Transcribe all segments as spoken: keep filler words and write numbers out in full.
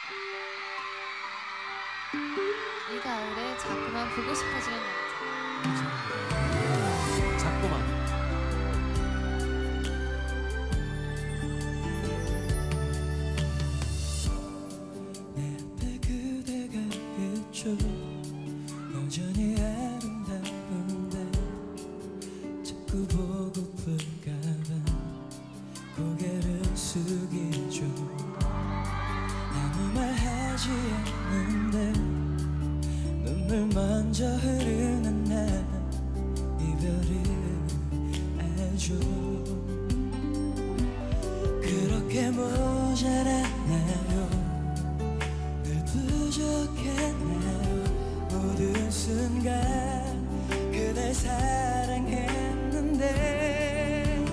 이 가을에 자꾸만 보고 싶어지는 남자. 자꾸만. 내 앞에 그대가 있죠. 여전히 아름다운데 자꾸 보고플까봐 고개를 숙이죠. 아무 말 하지 않는데 눈물 먼저 흐르는 날 이별을 알죠. 그렇게 모자랐나요? 늘 부족했나요? 모든 순간 그댈 사랑했는데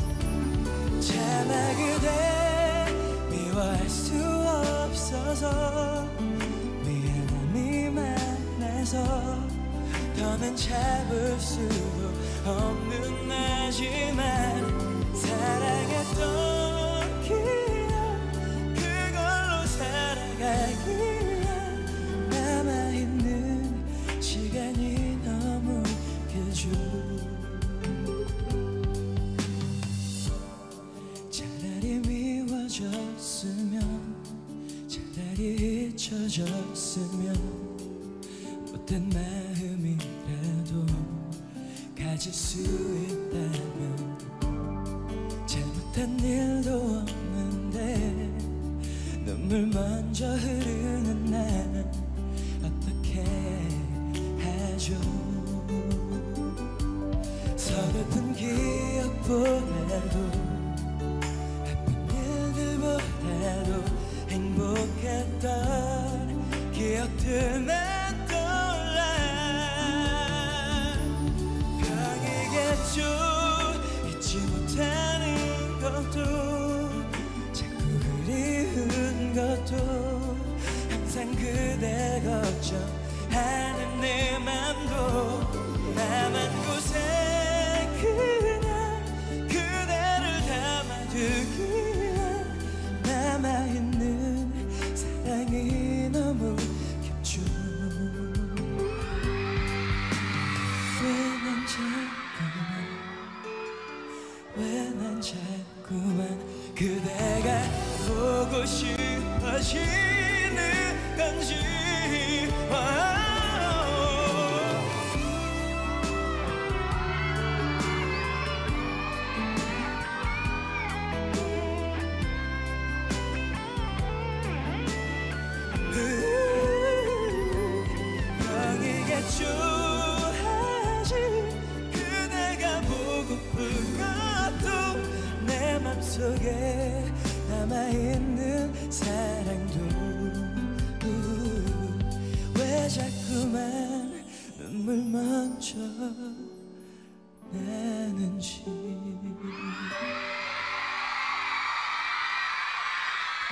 차마 그대 미워할 수 없어서 미안함이 많아서 더는 잡을 수도 없는 나지만 사랑했던 기억 그걸로 살아가기에 남아있는 시간이 너무 길죠. 차라리 미워졌으면 차라리 잊혀졌으면 못된 마음이라도 가질 수 있다면 잘못한 일도 없는데 눈물 먼저 흐르는 날 어떻게 하죠. 서글픈 기억보다도 아픈 일들보다도 행복했던 기억들만 떠올라 강이겠죠. 잊지 못하는 것도 자꾸 그리운 것도 항상 그대 걱정하는 내 맘도 나만 곳에 그냥 그대를 담아두기에 남아있는 사랑이 너무 깊죠. 왜 난 자꾸만 왜 난 자꾸만 그대가 보고 싶어지는 건지. 병이겠죠. 하지 그대가 보고픈 것도 내 맘속에 남아있는 사랑도 왜 자꾸만 눈물 먼저 나는지.